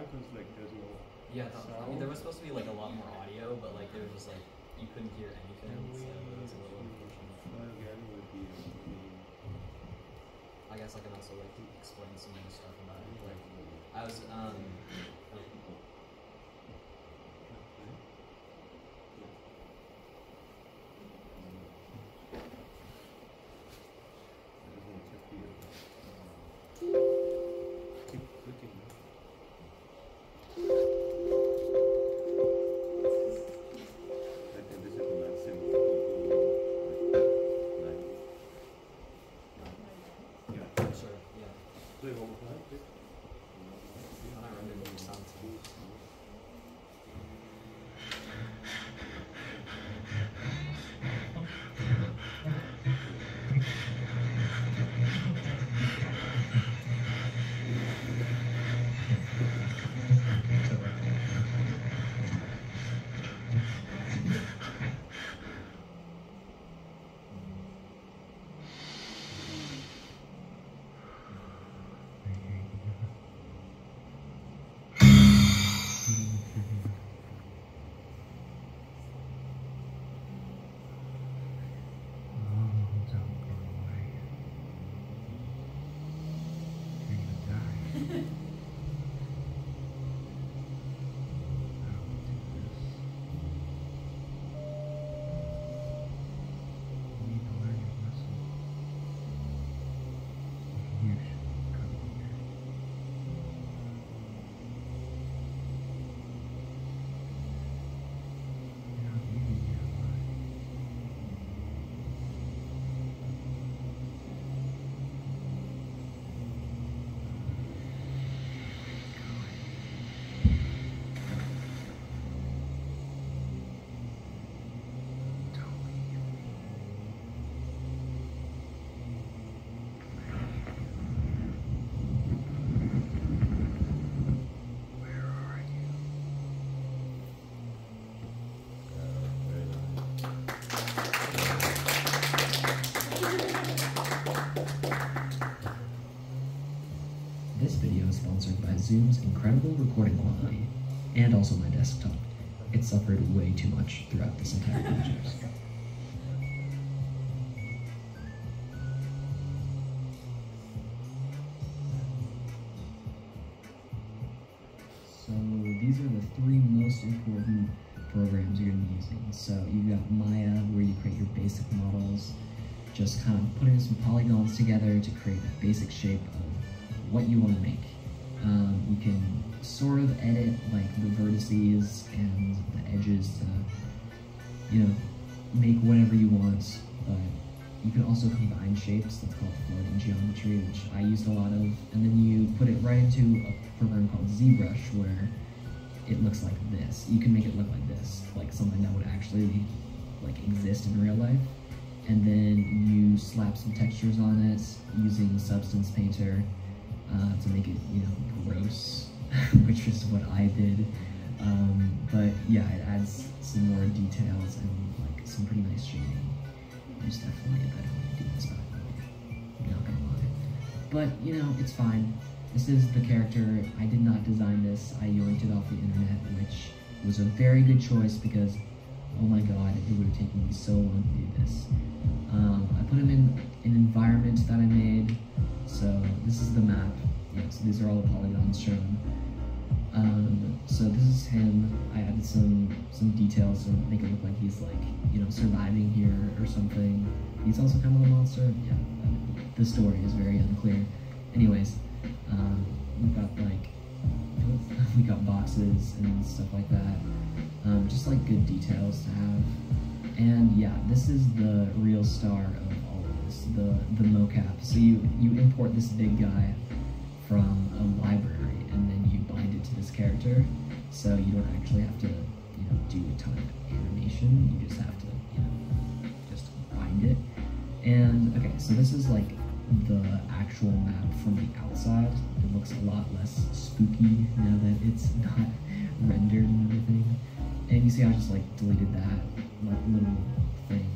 because like there's no Yeah, I sound. mean there was supposed to be like a lot more audio, but like there was just like you couldn't hear anything, so it was a little unfortunate. Again with the I guess I can also like explain some more stuff about it. Like I was keep clicking. I think this is the maximum. Yeah. sure, yeah. Play one more time, please. I don't remember the sound too. This video is sponsored by Zoom's incredible recording quality, and also my desktop. It suffered way too much throughout this entire project. So these are the three most important programs you're going to be using. So you've got Maya, where you create your basic models, just kind of putting some polygons together to create a basic shape of what you want to make. You can sort of edit like the vertices and the edges to, you know, make whatever you want, but you can also combine shapes. That's called floating geometry, which I used a lot of, and then you put it right into a program called ZBrush, where it looks like this. You can make it look like this, like something that would actually like exist in real life. And then you slap some textures on it using Substance Painter to make it, you know, gross, which is what I did. But yeah, it adds some more details and like some pretty nice shading. There's definitely a better way to do this, by the way. I'm not gonna lie. But you know, it's fine. This is the character. I did not design this. I yoinked it off the internet, which was a very good choice because, oh my god, it would have taken me so long to do this. I put him in an environment that I made. So this is the map. Yeah, so these are all the polygons shown. So this is him. I added some details to make it look like he's like, you know, surviving here or something. He's also kind of a monster. Yeah, the story is very unclear. Anyways, we've got like, we got boxes and stuff like that. Just like good details to have. And yeah, this is the real star of all of this, the mocap. So you import this big guy from a library and then you bind it to this character. So you don't actually have to, you know, do a ton of animation. You just have to, you know, just bind it. And okay, so this is like the actual map from the outside. It looks a lot less spooky now that it's not rendered and everything. And you see I just like deleted that like little thing.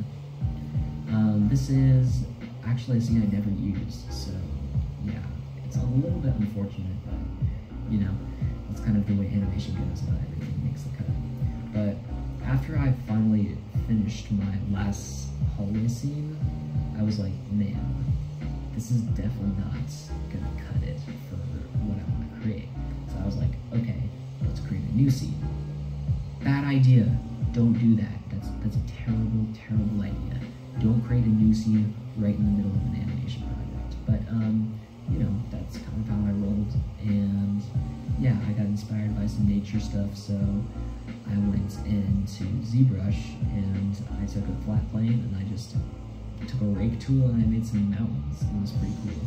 This is actually a scene I never used, so yeah, it's a little bit unfortunate, but you know, that's kind of the way animation goes. Not everything makes the cut. But after I finally finished my last hallway scene, I was like, man, this is definitely not gonna cut it for what I want to create. So I was like, okay, let's create a new scene. Bad idea. Don't do that. That's a terrible, terrible idea. Don't create a new scene right in the middle of an animation project. But you know, that's kind of how I rolled. And yeah, I got inspired by some nature stuff, so I went into ZBrush and I took a flat plane and I just took a rake tool and I made some mountains. It was pretty cool.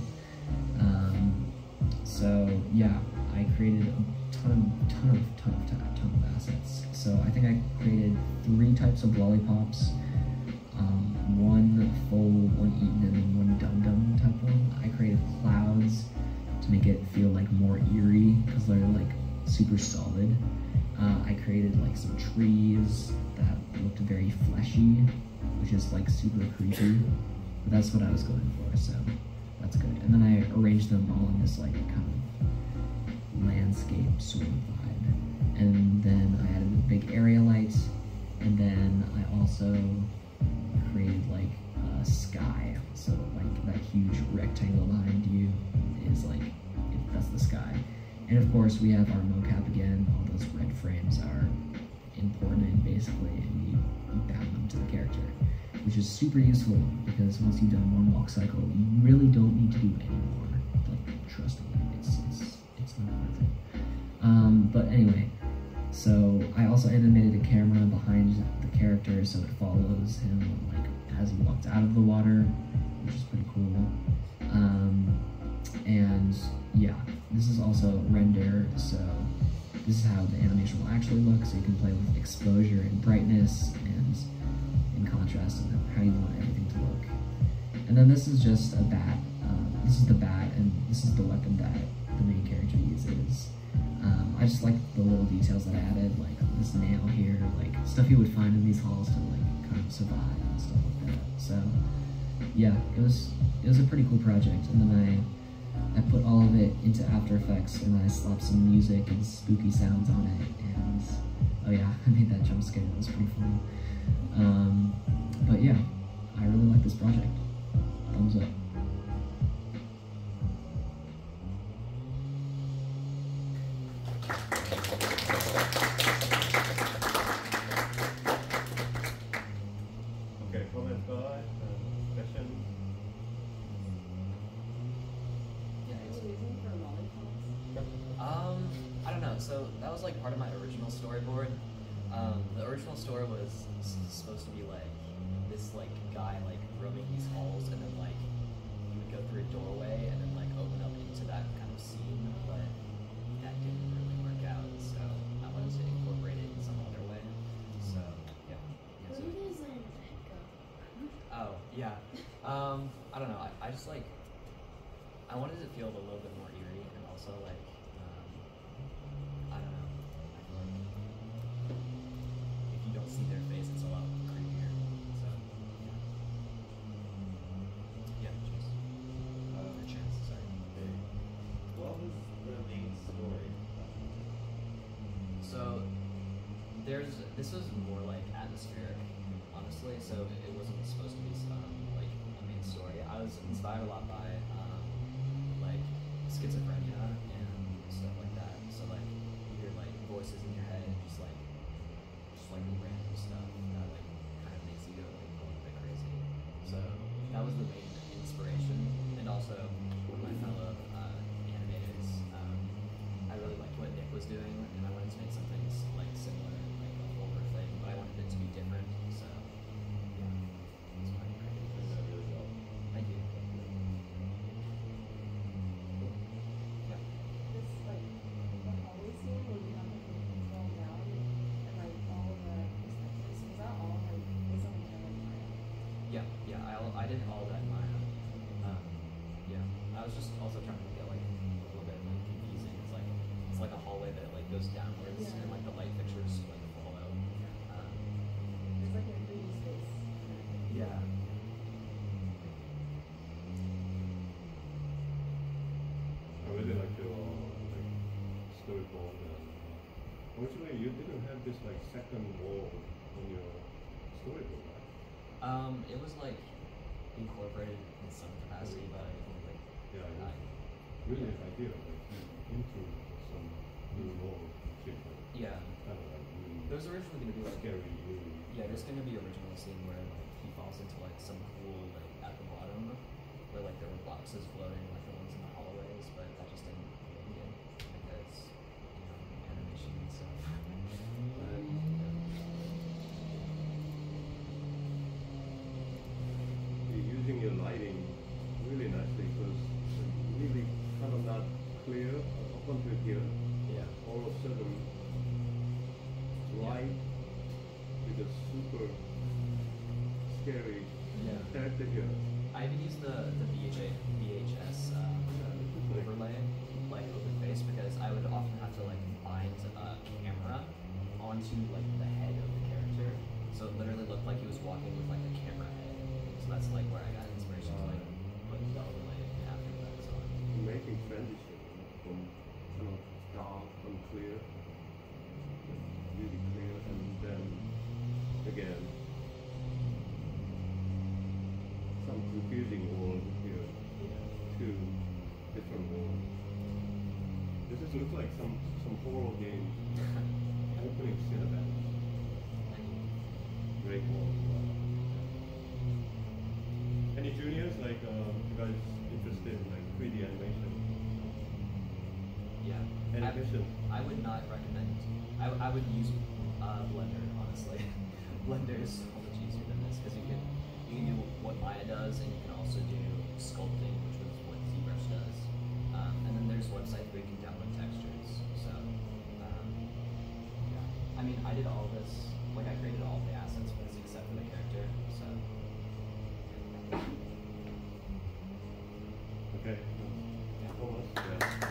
So yeah, I created a ton of assets. So I think I created 3 types of lollipops, one full, one eaten, and then one dum-dum type one. I created clouds to make it feel like more eerie because they're like super solid. I created like some trees that looked very fleshy, which is like super creepy. But that's what I was going for, so that's good. And then I arranged them all in this like kind of landscape sort of vibe. And then I added a big area light, and then I also created like a sky. So like that huge rectangle behind you is like, that's the sky. And of course we have our mocap again. All those red frames are important basically, and we bound them to the character, which is super useful because once you've done one walk cycle, you really don't need to do any more. Like, trust me, it's not worth it. But anyway, so I also animated a camera behind the character so it follows him like as he walks out of the water, which is pretty cool. And yeah, this is also rendered, so this is how the animation will actually look, so you can play with exposure and brightness and in contrast and how you want everything to look. And then this is just a bat. This is the bat, and this is the weapon that the main character uses. I just like the little details that I added, like this nail here, like stuff you would find in these halls to like kind of survive and stuff like that. So yeah, it was a pretty cool project. And then I put all of it into After Effects and I slapped some music and spooky sounds on it, and oh yeah, I made that jump scare. That was pretty funny. But yeah, I really like this project. Thumbs up. Okay, comments by, questions? Yeah, What are you using for lollipops? I don't know. So that was like part of my original storyboard. The original story was supposed to be like this like guy like roaming these halls, and then like he would go through a doorway and then like open up into that kind of scene, but that didn't really work out. So I wanted to incorporate it in some other way. So yeah. What So, do you design go? oh yeah. I don't know. I just like I wanted to feel a little bit more eerie, and also like I don't know. I feel like if you don't see their face, it's a lot creepier. So yeah, Chase. Or Chance, sorry. Okay. What was the main story? So this was more like atmospheric, honestly. So it wasn't supposed to be like a main story. I was inspired a lot by like schizophrenia and stuff like that. So like you hear like voices in your head and just like random stuff that like kind of makes you go like a little bit crazy. So that was the main inspiration, and also with my fellow animators, I really liked what Nick was doing, and I wanted to make something like similar, like a horror thing, but I wanted it to be different. So yeah, that's why I created this. Thank you. Yeah. This like the hallway scene where you have like the fall down and like all of the perspectives. Was that all like based on the camera? Yeah, I did all that in Maya. Yeah, I was just also trying to make it like a little bit like confusing. It's like a hallway that like goes downwards, Yeah. and like the light fixtures like follow. It's like a 3D space. Yeah. I really like your like just like second wall on your storyboard, right? It was like incorporated in some capacity, but I think like Yeah, not. it's really an idea, like into some new world shit, like Yeah. kind of like really There was originally gonna be like scary, really. yeah, there's gonna be original scene where like he falls into like some pool like at the bottom where like there were boxes floating like the ones in the hallways, but that just didn't make it because animation and stuff. But You're using your lighting really nicely because it's really kind of not clear up until here. yeah. All of a sudden, it's light with a super scary Yeah. character here. I even used the VHS overlay like over the face because I would often have to like bind a camera onto like the head of the character, so it literally looked like he was walking with like a camera head. So that's like where I got inspiration to like put the overlay after effects on. Making transition from kind of dark and clear, really clear, and then again some confusing world here, two different worlds. This just looks like some horror game opening cinematic. Great world. Any juniors like you guys interested in like 3D animation? Yeah. Animation. I would not recommend. I would use Blender honestly. Blender is so much easier than this because you can do what Maya does and you can also do sculpting, which is what ZBrush does. And then there's websites where you can download textures. So yeah. I mean, I did all this. Like I created all the assets for this except for the character. So. Okay. Yeah. Almost. Yeah.